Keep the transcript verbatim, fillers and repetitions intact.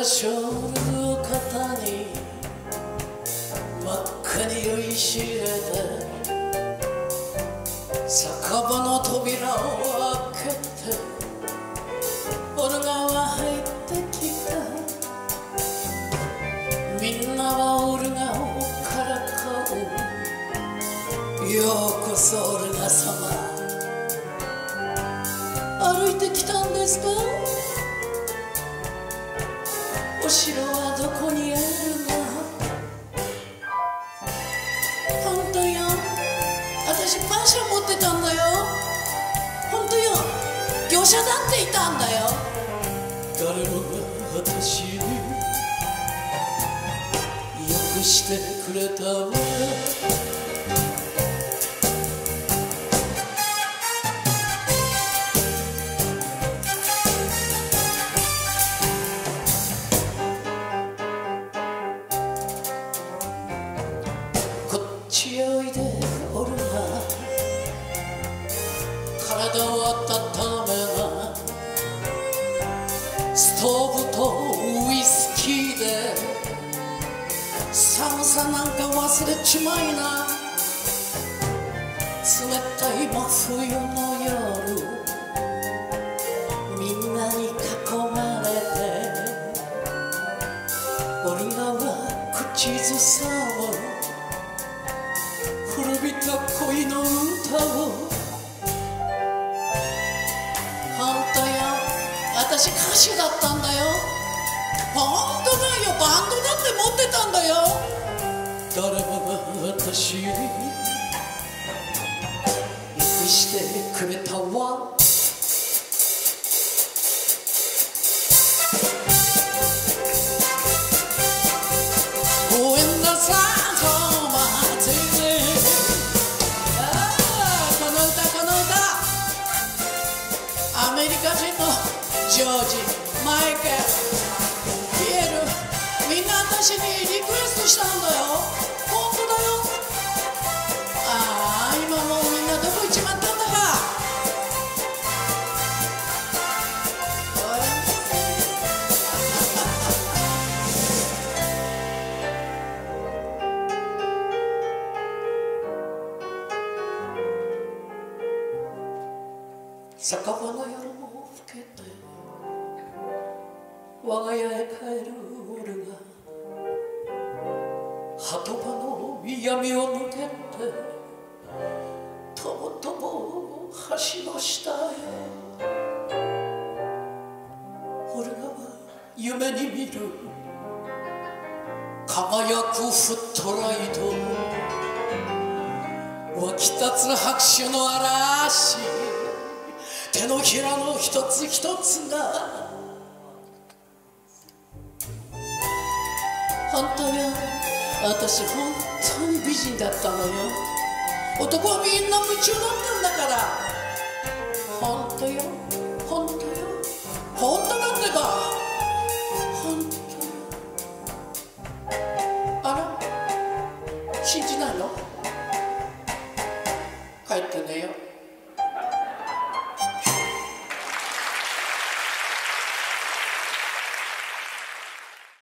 ショールを肩に真っ赤に酔いしれて酒場の扉を開けてオルガは入ってきた。みんなはオルガをからかう。ようこそオルガ様、歩いてきたんですか？お城はどこにあるの？本当よ、私馬車持ってたんだよ。本当よ、業者だっていたんだよ。誰もが私によくしてくれたわ。おいでおるな、体を温めな。ストーブとウイスキーで寒さなんか忘れちまいな。冷たい真冬の夜、みんなに囲まれてオルガは口ずさむ古びた恋の歌を。ほんとよ、私歌手だったんだよ。ほんとだよ、バンドだって持ってたんだよ。誰もが私によくしてくれたわ。ごめんなさいアメリカ人のジョージ、マイケル、ピエール、みんな私にリクエストしたんだよ。本当だよ。ああ、今もうみんなどこ行っちまったんだか。酒場の夜も更けて我が家へ帰るオルガ、鳩場の闇を抜けてとぼとぼ橋の下へ。オルガは夢に見る輝くフットライト、湧き立つ拍手の嵐、手のひらの一つ一つが。本当よ、私本当に美人だったのよ。男はみんな夢中だったんだから。本当よ、本当よ、本当だってば。本当よ。あら、信じないの？帰ってねよ。